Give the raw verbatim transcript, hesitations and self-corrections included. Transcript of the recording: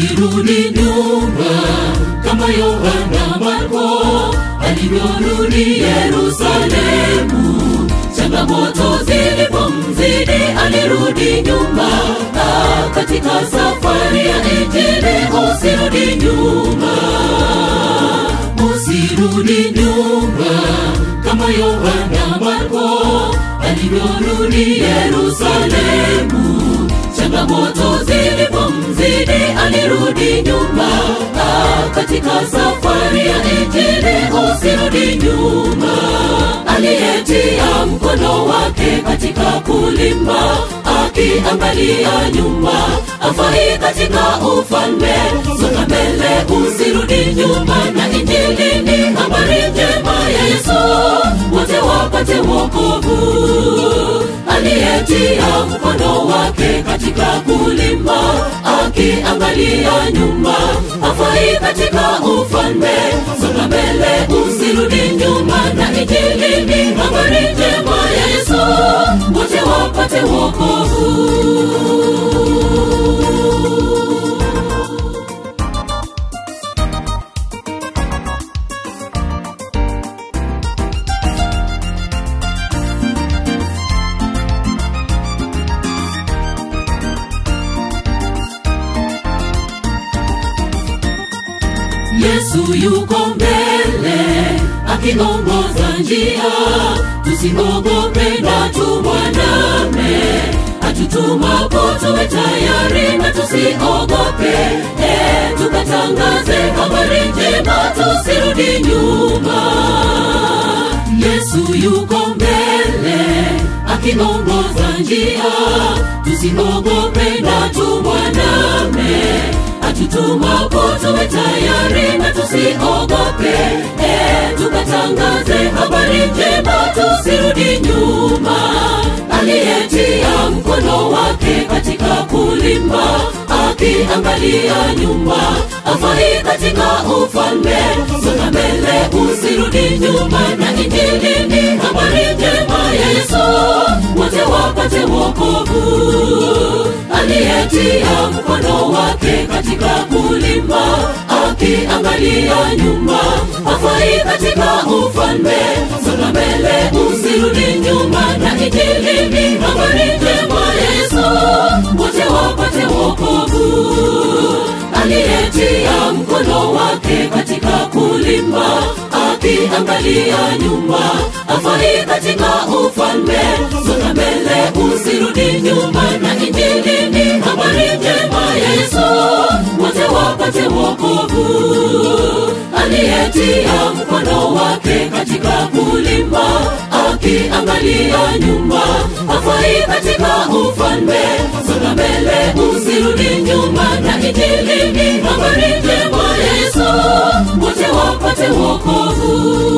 Usirudi nyuma kama Yohana Marko alivyorudi Yerusalemu. Changamoto zilipomzidi alirudi nyuma. Ah, katika safari ya Injili usirudi nyuma. Usirudi nyuma kama Yohana Marko alivyorudi Yerusalemu. Changamoto zilipomzidi alirudi nyuma. Ah, katika safari ya Injili usirudi nyuma. Aliyetia mkono wake katika kulima, akiangalia nyuma, afai katika ufalme. Songa mbele usirudi nyuma, na Injili ni habari njema ya Yesu, wote wapate wokovu. Aliyetia mkono wake katika kulima, akiangalia nyuma, afai katika ufalme. Songa mbele usirudi nyuma, na Injili ni habari njema ya Yesu, wote wapate wokovu. Yesu yuko mbele akiongoza njia, tusiogope na tumwandame. Atutumapo tuwe tayari na tusiogope, eh, tukatangaze habari njema, tusirudi nyuma. Yesu yuko mbele akiongoza njia, tusiogope na tumwandame. Atutumapo tuwe tayari na tusiogope, eh, tukatangaze habari njema, tusirudi nyuma. Aliyetia mkono wake katika kulima, akiangalia nyuma, afai katika ufalme. Songa mbele usirudi nyuma, na Injili ni habari njema ya Yesu, wote wapate wokovu. Aliyetia mkono wake katika kulima, akiangalia nyuma, afai katika ufalme. Songa mbele usirudi nyuma, na Injili ni habari njema ya Yesu, wote wapate wokovu. Aliyetia mkono wake katika kulima, akiangalia nyuma, afai katika ufalme. Songa mbele usirudi nyuma, na Injili ni habari njema ya Yesu, wote wapate wokovu. Aliyetia mkono wake katika kulima, akiangalia nyuma, afai katika ufalme. Songa mbele usirudi nyuma, na Injili ni habari njema ya Yesu, wote wapate wokovu.